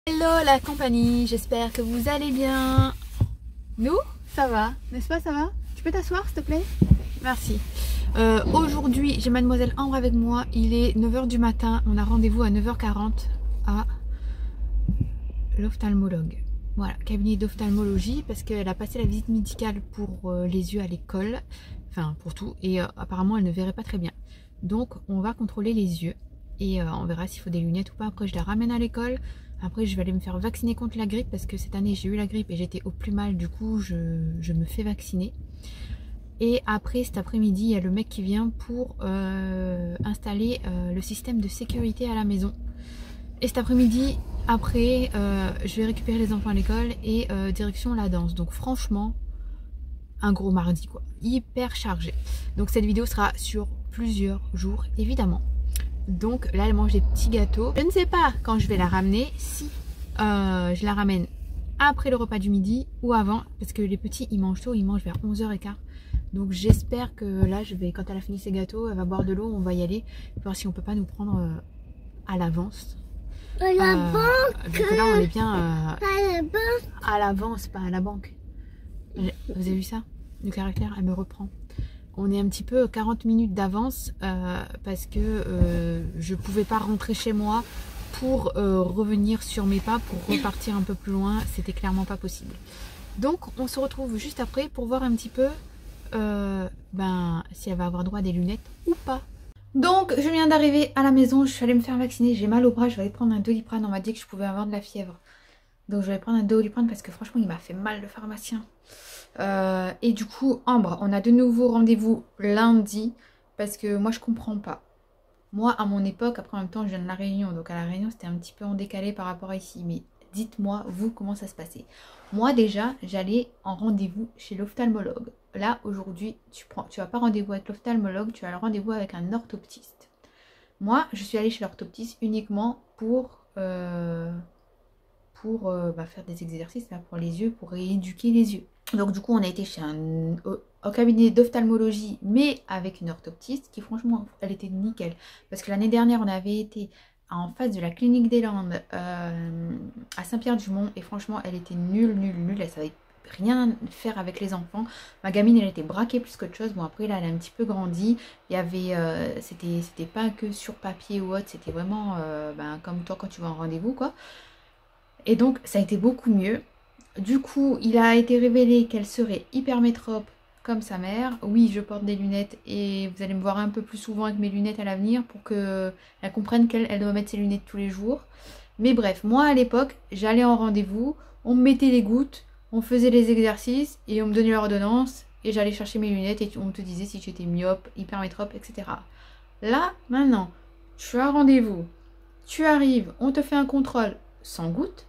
Hello la compagnie, j'espère que vous allez bien. Nous, ça va, n'est-ce pas, ça va? Tu peux t'asseoir s'il te plaît? Merci. Aujourd'hui, j'ai mademoiselle Ambre avec moi, il est 9 h du matin, on a rendez-vous à 9 h 40 à l'ophtalmologue. Voilà, cabinet d'ophtalmologie parce qu'elle a passé la visite médicale pour les yeux à l'école, enfin pour tout, et apparemment elle ne verrait pas très bien. Donc on va contrôler les yeux et on verra s'il faut des lunettes ou pas. Après je la ramène à l'école. Après je vais aller me faire vacciner contre la grippe parce que cette année j'ai eu la grippe et j'étais au plus mal, du coup je me fais vacciner. Et après cet après-midi il y a le mec qui vient pour installer le système de sécurité à la maison. Et cet après-midi, après, je vais récupérer les enfants à l'école et direction la danse. Donc franchement, un gros mardi quoi, hyper chargé. Donc cette vidéo sera sur plusieurs jours évidemment. Donc là elle mange des petits gâteaux. Je ne sais pas quand je vais la ramener, si je la ramène après le repas du midi ou avant, parce que les petits ils mangent tôt, ils mangent vers 11 h 15. Donc j'espère que là je vais, quand elle a fini ses gâteaux, elle va boire de l'eau, on va y aller, voir si on peut pas nous prendre à l'avance. À la banque. Donc là on est bien À la banque. à l'avance, pas à la banque. Vous avez vu ça? Le caractère, elle me reprend. On est un petit peu 40 minutes d'avance parce que je pouvais pas rentrer chez moi pour revenir sur mes pas, pour repartir un peu plus loin. C'était clairement pas possible. Donc on se retrouve juste après pour voir un petit peu si elle va avoir droit à des lunettes ou pas. Donc je viens d'arriver à la maison, je suis allée me faire vacciner, j'ai mal au bras, je vais aller prendre un Doliprane, on m'a dit que je pouvais avoir de la fièvre. Donc je vais prendre un Doliprane parce que franchement il m'a fait mal le pharmacien. Et du coup Ambre, on a de nouveau rendez-vous lundi parce que moi je comprends pas. Moi à mon époque, après en même temps je viens de la Réunion, donc à la Réunion c'était un petit peu en décalé par rapport à ici. Mais dites-moi vous comment ça se passait. Moi déjà j'allais en rendez-vous chez l'ophtalmologue. Là aujourd'hui tu vas pas rendez-vous avec l'ophtalmologue, tu as le rendez-vous avec un orthoptiste. Moi je suis allée chez l'orthoptiste uniquement pour faire des exercices là, pour les yeux, pour rééduquer les yeux. Donc du coup on a été chez un cabinet d'ophtalmologie mais avec une orthoptiste qui franchement elle était nickel. Parce que l'année dernière on avait été en face de la clinique des Landes à Saint-Pierre-du-Mont et franchement elle était nulle, elle savait rien faire avec les enfants. Ma gamine elle était braquée plus qu'autre chose. Bon après là elle a un petit peu grandi. Il y avait c'était pas que sur papier ou autre, c'était vraiment comme toi quand tu vas en rendez-vous quoi. Et donc ça a été beaucoup mieux. Du coup il a été révélé qu'elle serait hypermétrope comme sa mère. Oui je porte des lunettes et vous allez me voir un peu plus souvent avec mes lunettes à l'avenir pour qu'elle comprenne qu'elle doit mettre ses lunettes tous les jours. Mais bref, moi à l'époque j'allais en rendez-vous, on me mettait les gouttes, on faisait les exercices et on me donnait l'ordonnance et j'allais chercher mes lunettes et on te disait si j'étais myope, hypermétrope, etc. Là maintenant je suis à rendez-vous, tu arrives, on te fait un contrôle sans gouttes.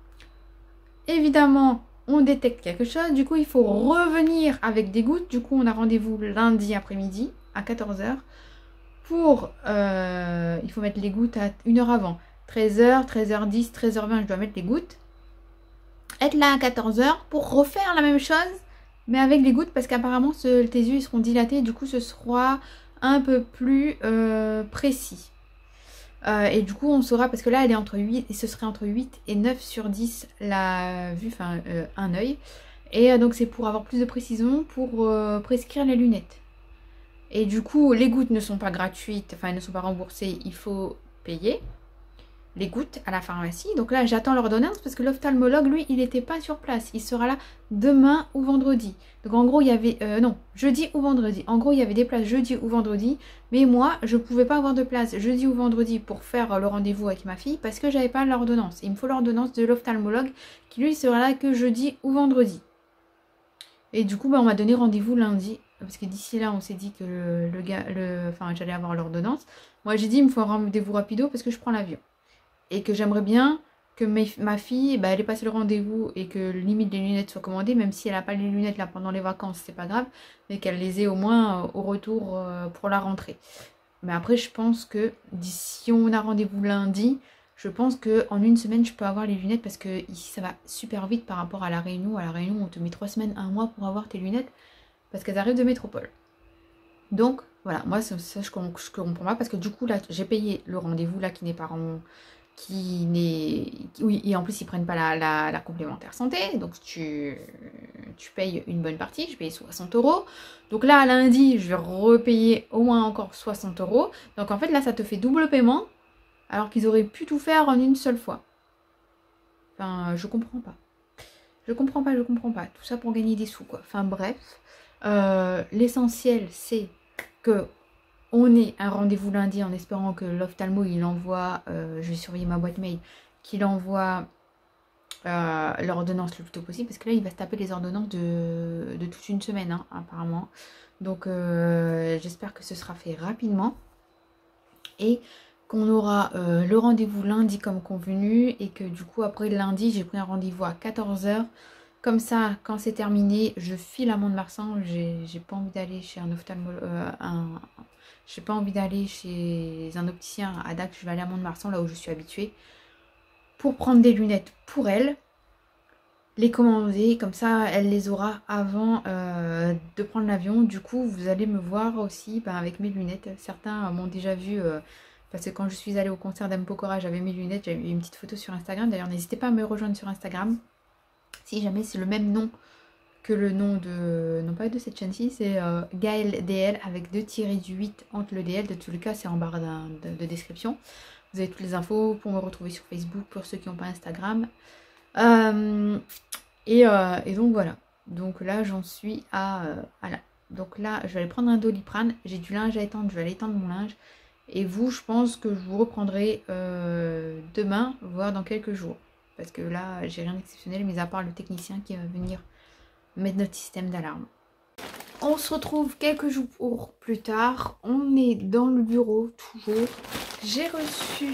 Évidemment, on détecte quelque chose, du coup il faut revenir avec des gouttes. Du coup on a rendez-vous lundi après-midi à 14 h pour... il faut mettre les gouttes à 1 heure avant. 13 h, 13 h 10, 13 h 20 je dois mettre les gouttes. Être là à 14 h pour refaire la même chose, mais avec les gouttes parce qu'apparemment tes yeux ils seront dilatés, du coup ce sera un peu plus précis. Et du coup on saura, parce que là elle est entre 8, et ce serait entre 8 et 9 sur 10 la vue, enfin un œil. Et donc c'est pour avoir plus de précision, pour prescrire les lunettes. Et du coup les gouttes ne sont pas gratuites, enfin elles ne sont pas remboursées, il faut payer les gouttes à la pharmacie. Donc là j'attends l'ordonnance parce que l'ophtalmologue lui il n'était pas sur place, il sera là demain ou vendredi. Donc en gros il y avait jeudi ou vendredi, en gros il y avait des places jeudi ou vendredi, mais moi je pouvais pas avoir de place jeudi ou vendredi pour faire le rendez-vous avec ma fille parce que j'avais pas l'ordonnance. Il me faut l'ordonnance de l'ophtalmologue qui lui sera là que jeudi ou vendredi. Et du coup on m'a donné rendez-vous lundi parce que d'ici là on s'est dit que j'allais avoir l'ordonnance. Moi j'ai dit il me faut un rendez-vous rapido parce que je prends l'avion. Et que j'aimerais bien que ma fille, elle ait passé le rendez-vous et que limite les lunettes soient commandées, même si elle n'a pas les lunettes là pendant les vacances, c'est pas grave, mais qu'elle les ait au moins au retour pour la rentrée. Mais après, je pense que si on a rendez-vous lundi, je pense qu'en 1 semaine, je peux avoir les lunettes parce que ici, ça va super vite par rapport à la Réunion. À la Réunion, on te met 3 semaines, 1 mois pour avoir tes lunettes parce qu'elles arrivent de métropole. Donc, voilà, moi, ça je comprends pas parce que du coup, là, j'ai payé le rendez-vous là qui n'est pas Oui, et en plus ils prennent pas la complémentaire santé, donc tu payes une bonne partie, je paye 60 €. Donc là lundi je vais repayer au moins encore 60 €. Donc en fait là ça te fait double paiement alors qu'ils auraient pu tout faire en une seule fois. Enfin je comprends pas. Je comprends pas. Tout ça pour gagner des sous quoi. Enfin bref. L'essentiel c'est que on ait un rendez-vous lundi en espérant que l'ophtalmo il envoie, je vais surveiller ma boîte mail, qu'il envoie l'ordonnance le plus tôt possible parce que là il va se taper les ordonnances de toute une semaine hein, apparemment. Donc j'espère que ce sera fait rapidement et qu'on aura le rendez-vous lundi comme convenu et que du coup après lundi j'ai pris un rendez-vous à 14 h. Comme ça, quand c'est terminé, je file à Mont-de-Marsan. J'ai pas envie d'aller chez un ophtalmologue, j'ai pas envie d'aller chez un opticien à Dax. Je vais aller à Mont-de-Marsan, là où je suis habituée, pour prendre des lunettes pour elle, les commander. Comme ça, elle les aura avant de prendre l'avion. Du coup, vous allez me voir aussi avec mes lunettes. Certains m'ont déjà vu... parce que quand je suis allée au concert d'M Pokora, j'avais mes lunettes, j'avais mis une petite photo sur Instagram. D'ailleurs, n'hésitez pas à me rejoindre sur Instagram. Si jamais c'est le même nom que le nom de... Non pas de cette chaîne-ci, c'est Gaël DL avec 2-8 entre le DL. De tous les cas, c'est en barre de description. Vous avez toutes les infos pour me retrouver sur Facebook pour ceux qui n'ont pas Instagram. Et donc voilà. Donc là, j'en suis à là. Donc là, je vais aller prendre un Doliprane. J'ai du linge à étendre, je vais aller étendre mon linge. Et vous, je pense que je vous reprendrai demain, voire dans quelques jours. Parce que là, j'ai rien d'exceptionnel, mis à part le technicien qui va venir mettre notre système d'alarme. On se retrouve quelques jours plus tard. On est dans le bureau, toujours. J'ai reçu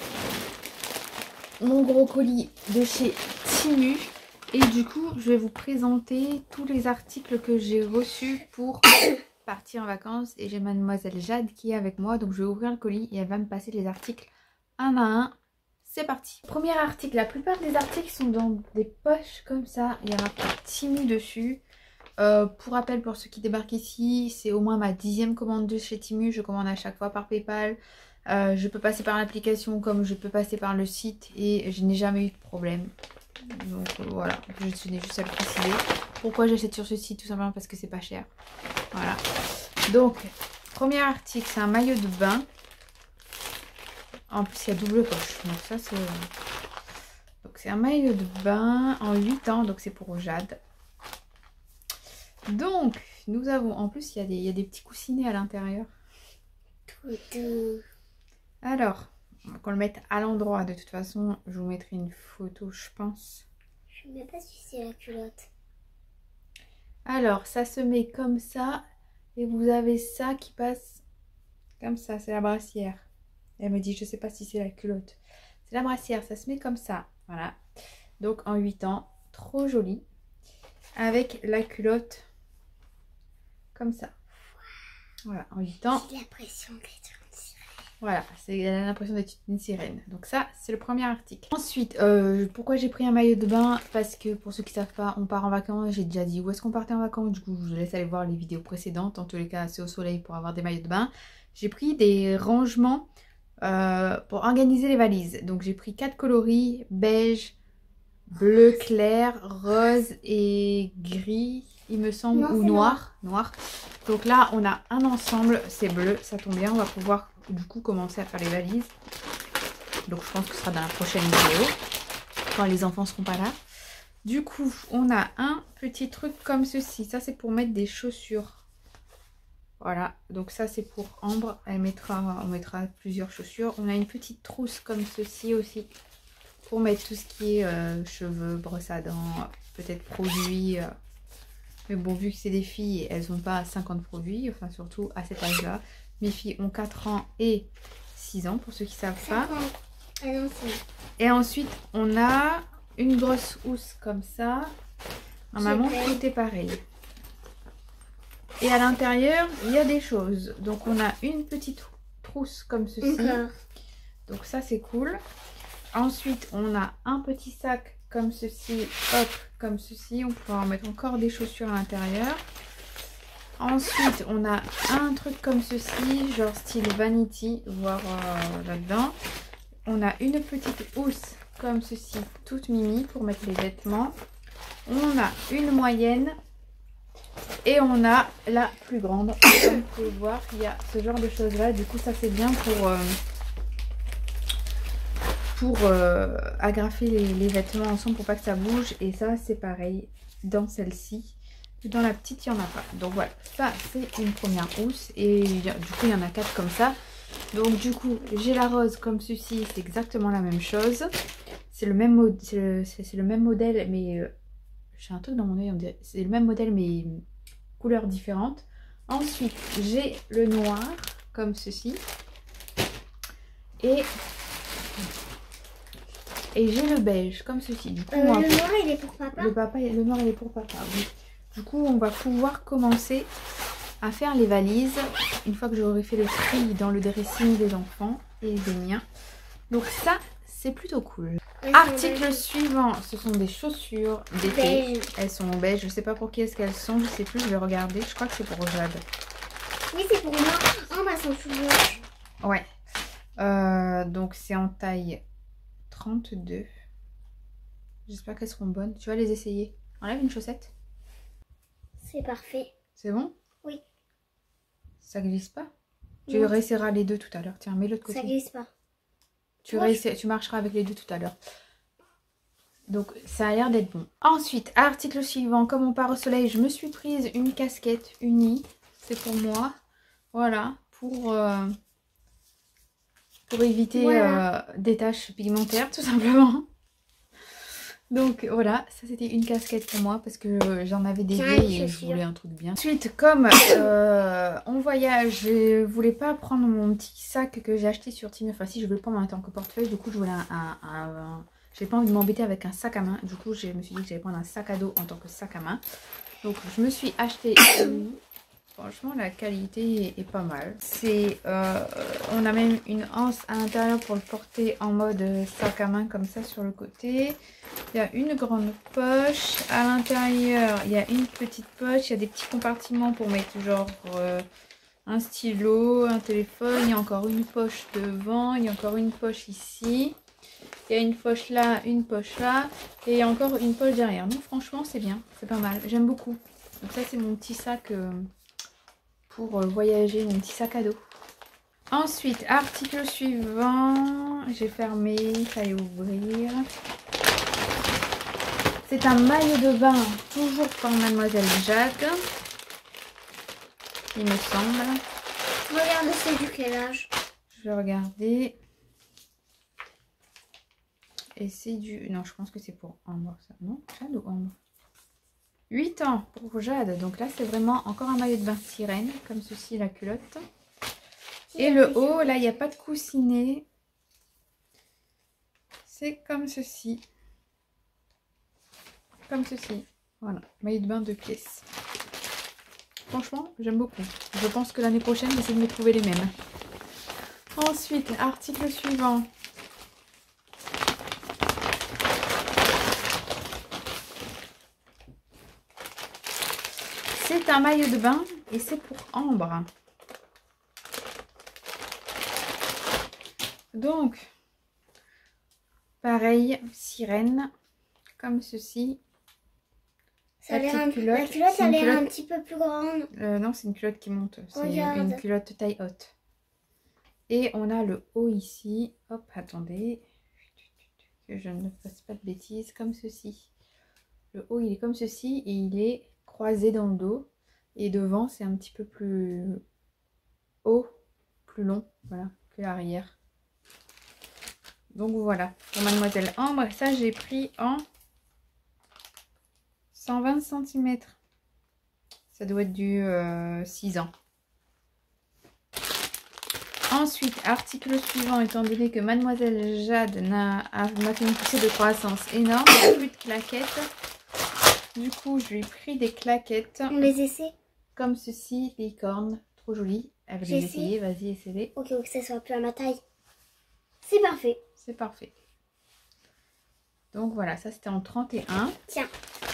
mon gros colis de chez Temu. Et du coup, je vais vous présenter tous les articles que j'ai reçus pour partir en vacances. Et j'ai mademoiselle Jade qui est avec moi. Donc je vais ouvrir le colis et elle va me passer les articles un à un. C'est parti. Premier article, la plupart des articles sont dans des poches comme ça. Il y a marqué Temu dessus. Pour rappel, pour ceux qui débarquent ici, c'est au moins ma 10e commande de chez Temu. Je commande à chaque fois par PayPal. Je peux passer par l'application comme je peux passer par le site et je n'ai jamais eu de problème. Donc voilà, je tenais juste à le préciser. Pourquoi j'achète sur ce site? Tout simplement parce que c'est pas cher. Voilà. Donc, premier article, c'est un maillot de bain. En plus, il y a double poche. Donc ça, c'est... Donc c'est un maillot de bain en 8 ans. Donc c'est pour Jade. Donc, nous avons... En plus, il y a des petits coussinets à l'intérieur. Alors, qu'on le mette à l'endroit. De toute façon, je vous mettrai une photo, je pense. Je ne sais pas si c'est la culotte. Alors, ça se met comme ça. Et vous avez ça qui passe comme ça. C'est la brassière. Elle me dit, je sais pas si c'est la culotte. C'est la brassière, ça se met comme ça. Voilà. Donc en 8 ans, trop joli. Avec la culotte comme ça. Voilà, en 8 ans. J'ai l'impression d'être une sirène. Voilà, c'est l'impression d'être une sirène. Donc ça, c'est le premier article. Ensuite, pourquoi j'ai pris un maillot de bain? Parce que pour ceux qui ne savent pas, on part en vacances. J'ai déjà dit où est-ce qu'on partait en vacances. Du coup, je vous laisse aller voir les vidéos précédentes. En tous les cas, c'est au soleil pour avoir des maillots de bain. J'ai pris des rangements pour organiser les valises. Donc j'ai pris 4 coloris, beige, bleu clair, rose et gris, il me semble, Non, ou noir. Donc là on a un ensemble, c'est bleu, ça tombe bien, on va pouvoir du coup commencer à faire les valises. Donc je pense que ce sera dans la prochaine vidéo, quand les enfants seront pas là. Du coup on a un petit truc comme ceci, ça c'est pour mettre des chaussures. Voilà, donc ça c'est pour Ambre, on mettra plusieurs chaussures. On a une petite trousse comme ceci aussi, pour mettre tout ce qui est cheveux, brosse à dents, peut-être produits. Mais bon, vu que c'est des filles, elles n'ont pas 50 produits, enfin surtout à cet âge-là. Mes filles ont 4 ans et 6 ans, pour ceux qui ne savent pas. Et ensuite, on a une grosse housse comme ça. Normalement, tout est pareil. Et à l'intérieur, il y a des choses. Donc, on a une petite trousse comme ceci. Donc, ça, c'est cool. Ensuite, on a un petit sac comme ceci. Hop, comme ceci. On pourra en mettre encore des chaussures à l'intérieur. Ensuite, on a un truc comme ceci. Genre style vanity, voire là-dedans. on a une petite housse comme ceci, toute mini pour mettre les vêtements. On a une moyenne et on a la plus grande. Comme vous pouvez voir, il y a ce genre de choses là. Du coup, ça c'est bien pour agrafer les vêtements ensemble pour pas que ça bouge. Et ça c'est pareil dans celle-ci. Dans la petite, il n'y en a pas. Donc voilà, ça c'est une première housse. Et du coup, il y en a 4 comme ça. Donc du coup, j'ai la rose comme ceci, c'est exactement la même chose. C'est le même modèle, mais j'ai un truc dans mon œil, on dirait. C'est le même modèle, mais couleurs différentes. Ensuite, j'ai le noir comme ceci. Et j'ai le beige comme ceci. Du coup, le noir, il est pour papa. Le noir, il est pour papa, oui. Du coup, on va pouvoir commencer à faire les valises une fois que j'aurai fait le tri dans le dressing des enfants et des miens. Donc ça, c'est plutôt cool. Article suivant, ce sont des chaussures d'été. Elles sont beige. Je sais pas pour qui est-ce qu'elles sont, je sais plus, je vais regarder. Je crois que c'est pour Jade. Oui, c'est pour moi. Oh, bah, elles sont toutes blanches. Ouais. Donc c'est en taille 32. J'espère qu'elles seront bonnes. Tu vas les essayer. Enlève une chaussette. C'est parfait. C'est bon? Oui. Ça glisse pas? Tu réessayeras les deux tout à l'heure. Tiens, mets-le de côté. Ça glisse pas. Tu marcheras avec les deux tout à l'heure. Donc ça a l'air d'être bon. Ensuite, article suivant. Comme on part au soleil, je me suis prise une casquette unie. C'est pour moi. Voilà. Pour éviter des taches pigmentaires tout simplement. Donc voilà, ça c'était une casquette pour moi parce que j'en avais des vieilles et je voulais un truc bien. Ensuite, comme on voyage, je voulais pas prendre mon petit sac que j'ai acheté sur Temu. Enfin si, je voulais prendre en tant que portefeuille. Du coup, je voulais j'ai pas envie de m'embêter avec un sac à main. Du coup, je me suis dit que j'allais prendre un sac à dos en tant que sac à main. Donc je me suis acheté franchement, la qualité est pas mal. On a même une anse à l'intérieur pour le porter en mode sac à main comme ça sur le côté. Il y a une grande poche. À l'intérieur, il y a une petite poche. Il y a des petits compartiments pour mettre genre un stylo, un téléphone. Il y a encore une poche devant. Il y a encore une poche ici. Il y a une poche là, une poche là. Et il y a encore une poche derrière. Donc franchement, c'est bien. C'est pas mal. J'aime beaucoup. Donc ça, c'est mon petit sac... pour voyager, mon petit sac à dos. Ensuite, article suivant. J'ai fermé, il fallait ouvrir. C'est un maillot de bain, toujours par Mademoiselle Jade. Il me semble. Regarde, c'est du quel âge? Je vais regarder. Et c'est du... Non, je pense que c'est pour Ambre, ça. Non, Jade ou Ambre? 8 ans pour Jade. Donc là, c'est vraiment encore un maillot de bain sirène. Comme ceci, la culotte. Et le haut, là, il n'y a pas de coussinet. C'est comme ceci. Comme ceci. Voilà. Maillot de bain 2 pièces. Franchement, j'aime beaucoup. Je pense que l'année prochaine, j'essaie de me trouver les mêmes. Ensuite, article suivant. C'est un maillot de bain et c'est pour Ambre. Donc, pareil, sirène, comme ceci. La culotte, elle est un petit peu plus grande. Non, c'est une culotte qui monte. C'est une culotte taille haute. Et on a le haut ici. Hop, attendez. Que je ne fasse pas de bêtises. Comme ceci. Le haut, il est comme ceci et il est croisé dans le dos. Et devant, c'est un petit peu plus haut, plus long, voilà, que l'arrière. Donc voilà, pour Mademoiselle Ambre, ça j'ai pris en 120 cm. Ça doit être du 6 ans. Ensuite, article suivant, étant donné que Mademoiselle Jade m'a fait une poussée de croissance énorme, il n'y a plus de claquettes. Du coup, je lui ai pris des claquettes. On les essaie. Comme ceci, licorne, trop joli. Elle va les essayer, vas-y, essaye-les. Ok, que ça soit plus à ma taille. C'est parfait. C'est parfait. Donc voilà, ça c'était en 31. Tiens.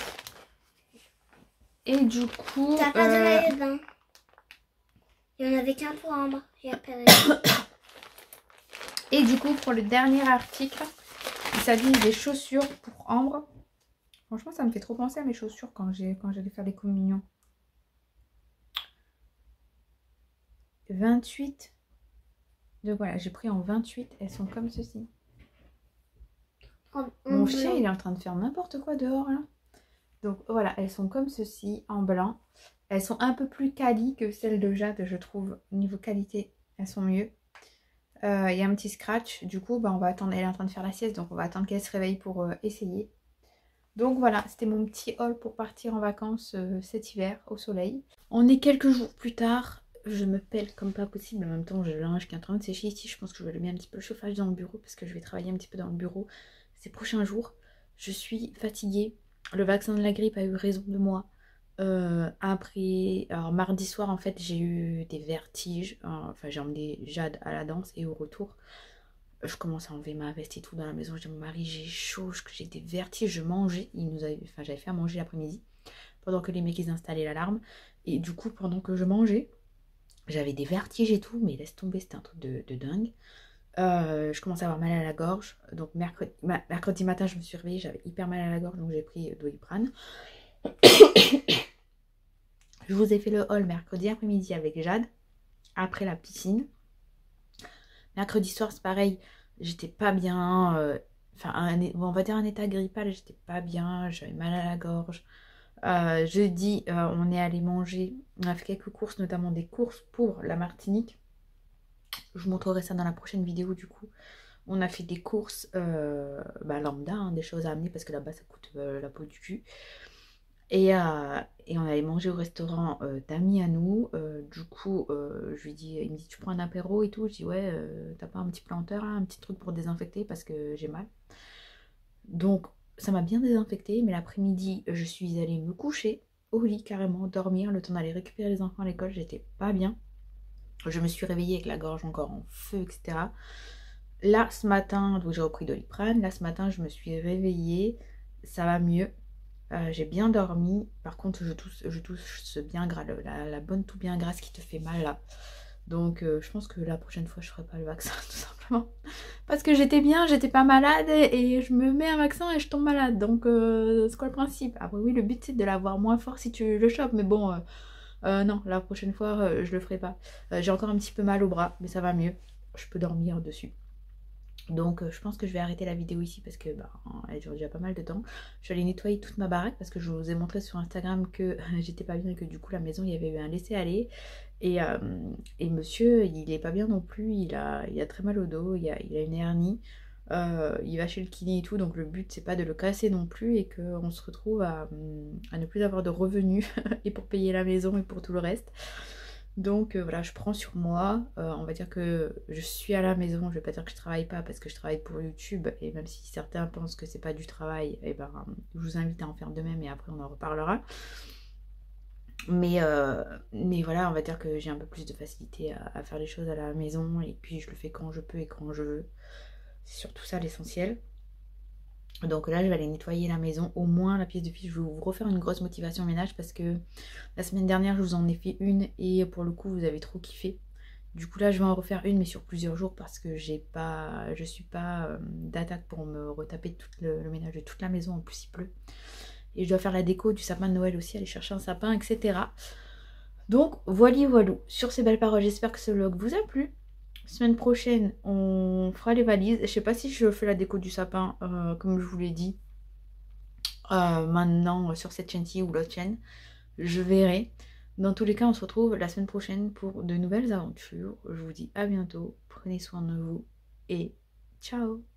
Et du coup... T'as pas de maillot de bain. Il y en avait qu'un pour Ambre. Et du coup, pour le dernier article, il s'agit des chaussures pour Ambre. Franchement, ça me fait trop penser à mes chaussures quand j'allais faire les communions. 28. Donc voilà, j'ai pris en 28. Elles sont comme ceci. Mon chien, il est en train de faire n'importe quoi dehors là. Donc voilà, elles sont comme ceci, en blanc. Elles sont un peu plus quali que celles de Jade, je trouve. Niveau qualité, elles sont mieux. Il y a un petit scratch. Du coup, on va attendre. Elle est en train de faire la sieste, donc on va attendre qu'elle se réveille pour essayer. Donc voilà, c'était mon petit haul pour partir en vacances cet hiver au soleil. On est quelques jours plus tard. Je me pèle comme pas possible. En même temps, j'ai le linge qui est en train de sécher ici. Je pense que je vais allumer un petit peu le chauffage dans le bureau parce que je vais travailler un petit peu dans le bureau ces prochains jours. Je suis fatiguée. Le vaccin de la grippe a eu raison de moi. Alors mardi soir, en fait, j'ai eu des vertiges. Enfin, j'ai emmené Jade à la danse et au retour, je commence à enlever ma veste et tout dans la maison. Je dis à mon mari, j'ai chaud, j'ai des vertiges. Je mangeais. J'avais fait à manger l'après-midi pendant que les mecs ils installaient l'alarme. Et du coup, pendant que je mangeais, j'avais des vertiges et tout, mais laisse tomber, c'était un truc de dingue. Je commençais à avoir mal à la gorge. Donc mercredi matin, je me suis réveillée, j'avais hyper mal à la gorge, donc j'ai pris Doliprane. Je vous ai fait le haul mercredi après-midi avec Jade, après la piscine. Mercredi soir, c'est pareil, j'étais pas bien. On va dire un état grippal, j'étais pas bien, j'avais mal à la gorge. Jeudi, on est allé manger, on a fait quelques courses, notamment des courses pour la Martinique. Je vous montrerai ça dans la prochaine vidéo du coup. On a fait des courses lambda, hein, des choses à amener parce que là-bas ça coûte la peau du cul. Et on allait manger au restaurant d'amis à nous. Du coup, je lui dis, il me dit, tu prends un apéro et tout. Je dis, ouais, t'as pas un petit planteur, là, un petit truc pour désinfecter parce que j'ai mal. Donc, ça m'a bien désinfecté. Mais l'après-midi, je suis allée me coucher au lit carrément, dormir, le temps d'aller récupérer les enfants à l'école. J'étais pas bien. Je me suis réveillée avec la gorge encore en feu, etc. Là, ce matin, donc j'ai repris Doliprane. Là, ce matin, je me suis réveillée. Ça va mieux. J'ai bien dormi. Par contre, je touche ce bien gras, la bonne tout bien grasse qui te fait mal là. Donc, je pense que la prochaine fois, je ferai pas le vaccin tout simplement. Parce que j'étais bien, j'étais pas malade et je me mets un vaccin et je tombe malade. Donc, c'est quoi le principe? Après, oui, le but c'est de l'avoir moins fort si tu le chopes. Mais bon, non, la prochaine fois, je le ferai pas. J'ai encore un petit peu mal au bras, mais ça va mieux. Je peux dormir dessus. Donc je pense que je vais arrêter la vidéo ici parce que elle dure déjà pas mal de temps. Je suis allée nettoyer toute ma baraque parce que je vous ai montré sur Instagram que j'étais pas bien et que du coup la maison il y avait eu un laisser-aller. Et monsieur il est pas bien non plus, il a très mal au dos, il a une hernie. Il va chez le kiné et tout, donc le but c'est pas de le casser non plus et qu'on se retrouve à ne plus avoir de revenus et pour payer la maison et pour tout le reste. Donc voilà, je prends sur moi, on va dire que je suis à la maison, je vais pas dire que je travaille pas parce que je travaille pour YouTube et même si certains pensent que c'est pas du travail, et je vous invite à en faire de même et après on en reparlera. Mais voilà, on va dire que j'ai un peu plus de facilité à faire les choses à la maison et puis je le fais quand je peux et quand je veux. C'est surtout ça l'essentiel. Donc là, je vais aller nettoyer la maison, au moins la pièce de fiche. Je vais vous refaire une grosse motivation ménage parce que la semaine dernière, je vous en ai fait une et pour le coup, vous avez trop kiffé. Du coup, là, je vais en refaire une, mais sur plusieurs jours parce que je suis pas d'attaque pour me retaper tout le ménage de toute la maison. En plus, il pleut. Et je dois faire la déco du sapin de Noël aussi, aller chercher un sapin, etc. Donc, voilà. Sur ces belles paroles, j'espère que ce vlog vous a plu. Semaine prochaine, on fera les valises. Je sais pas si je fais la déco du sapin, comme je vous l'ai dit, maintenant sur cette chaîne-ci ou l'autre chaîne. Je verrai. Dans tous les cas, on se retrouve la semaine prochaine pour de nouvelles aventures. Je vous dis à bientôt. Prenez soin de vous et ciao!